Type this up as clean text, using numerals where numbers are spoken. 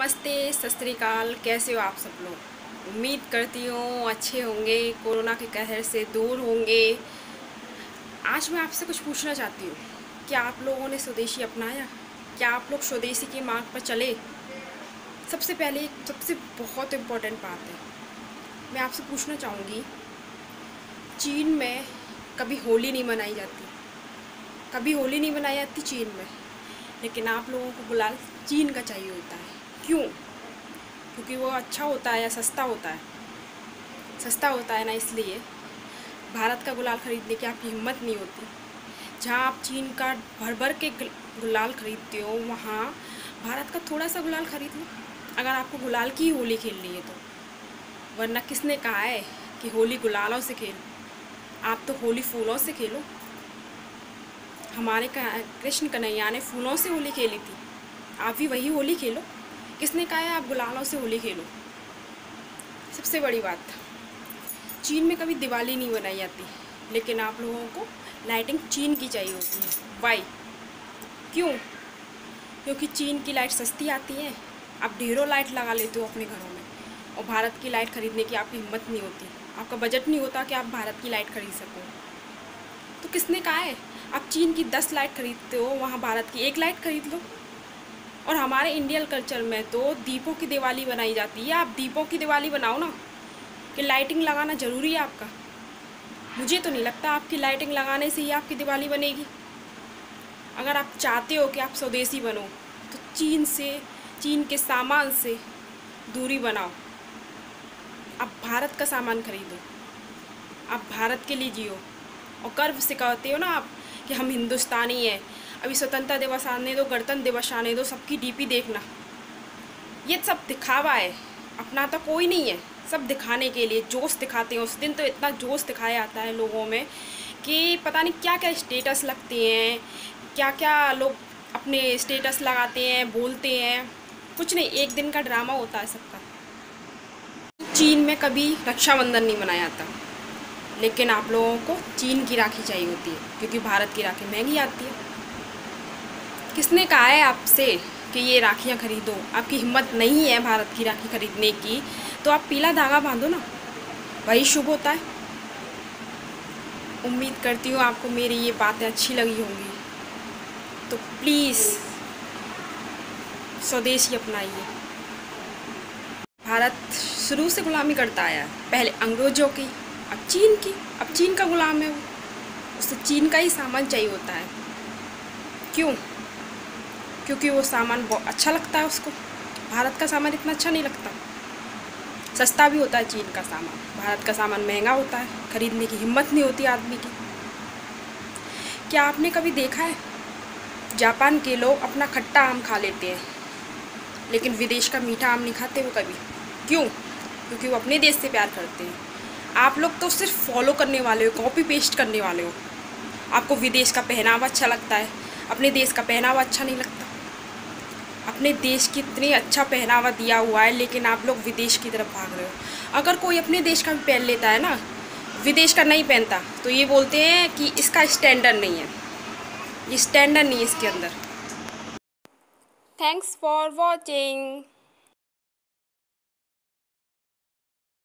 नमस्ते, सत श्री अकाल। कैसे हो आप सब लोग? उम्मीद करती हूँ अच्छे होंगे, कोरोना के कहर से दूर होंगे। आज मैं आपसे कुछ पूछना चाहती हूँ। क्या आप लोगों ने स्वदेशी अपनाया? क्या आप लोग स्वदेशी के मार्ग पर चले? सबसे पहले सबसे बहुत इम्पोर्टेंट बात है, मैं आपसे पूछना चाहूँगी, चीन में कभी होली नहीं मनाई जाती, कभी होली नहीं मनाई जाती चीन में, लेकिन आप लोगों को गुलाल चीन का चाहिए होता है। क्यों? क्योंकि वो अच्छा होता है या सस्ता होता है? सस्ता होता है ना, इसलिए भारत का गुलाल ख़रीदने की आपकी हिम्मत नहीं होती। जहाँ आप चीन का भर भर के गुलाल ख़रीदते हो, वहाँ भारत का थोड़ा सा गुलाल ख़रीद लो, अगर आपको गुलाल की ही होली खेलनी है तो। वरना किसने कहा है कि होली गुलालों से खेल? आप तो होली फूलों से खेलो। हमारे कृष्ण कन्हैया ने फूलों से होली खेली थी, आप भी वही होली खेलो। किसने कहा है आप गुलालों से होली खेलो? सबसे बड़ी बात, चीन में कभी दिवाली नहीं मनाई जाती, लेकिन आप लोगों को लाइटिंग चीन की चाहिए होती है। वाई? क्यों? क्योंकि चीन की लाइट सस्ती आती है, आप ढेरों लाइट लगा लेते हो अपने घरों में, और भारत की लाइट ख़रीदने की आपकी हिम्मत नहीं होती, आपका बजट नहीं होता कि आप भारत की लाइट ख़रीद सको। तो किसने कहा है? आप चीन की 10 लाइट ख़रीदते हो, वहाँ भारत की 1 लाइट ख़रीद लो। और हमारे इंडियन कल्चर में तो दीपों की दिवाली बनाई जाती है। आप दीपों की दिवाली बनाओ ना, कि लाइटिंग लगाना ज़रूरी है आपका? मुझे तो नहीं लगता आपकी लाइटिंग लगाने से ही आपकी दिवाली बनेगी। अगर आप चाहते हो कि आप स्वदेशी बनो, तो चीन के सामान से दूरी बनाओ। आप भारत का सामान खरीदो, आप भारत के लिए जियो, और गर्व से कहते हो ना आप कि हम हिंदुस्तानी हैं। अभी स्वतंत्रता दिवस आने दो, गणतंत्र दिवस आने दो, सबकी डीपी देखना। ये सब दिखावा है, अपना तो कोई नहीं है, सब दिखाने के लिए जोश दिखाते हैं। उस दिन तो इतना जोश दिखाया जाता है लोगों में कि पता नहीं क्या क्या स्टेटस लगते हैं, क्या क्या लोग अपने स्टेटस लगाते हैं, बोलते हैं। कुछ नहीं, एक दिन का ड्रामा होता है सबका। चीन में कभी रक्षाबंधन नहीं मनाया जाता, लेकिन आप लोगों को चीन की राखी चाहिए होती है, क्योंकि भारत की राखी महंगी आती है। किसने कहा है आपसे कि ये राखियाँ खरीदो? आपकी हिम्मत नहीं है भारत की राखी खरीदने की, तो आप पीला धागा बांधो ना, वही शुभ होता है। उम्मीद करती हूँ आपको मेरी ये बातें अच्छी लगी होंगी, तो प्लीज़ स्वदेशी अपनाइए। भारत शुरू से गुलामी करता आया है, पहले अंग्रेज़ों की, अब चीन की। अब चीन का गुलाम है वो, उससे चीन का ही सामान चाहिए होता है। क्यों? क्योंकि वो सामान बहुत अच्छा लगता है उसको। भारत का सामान इतना अच्छा नहीं लगता। सस्ता भी होता है चीन का सामान, भारत का सामान महंगा होता है, खरीदने की हिम्मत नहीं होती आदमी की। क्या आपने कभी देखा है, जापान के लोग अपना खट्टा आम खा लेते हैं, लेकिन विदेश का मीठा आम नहीं खाते वो कभी? क्यों? क्योंकि वो अपने देश से प्यार करते हैं। आप लोग तो सिर्फ फॉलो करने वाले हो, कॉपी पेस्ट करने वाले हो। आपको विदेश का पहनावा अच्छा लगता है, अपने देश का पहनावा अच्छा नहीं लगता। अपने देश की इतनी अच्छा पहनावा दिया हुआ है, लेकिन आप लोग विदेश की तरफ भाग रहे हो। अगर कोई अपने देश का भी पहन लेता है ना, विदेश का नहीं पहनता, तो ये बोलते हैं कि इसका स्टैंडर्ड नहीं है, ये स्टैंडर्ड नहीं है इसके अंदर। Thanks for watching.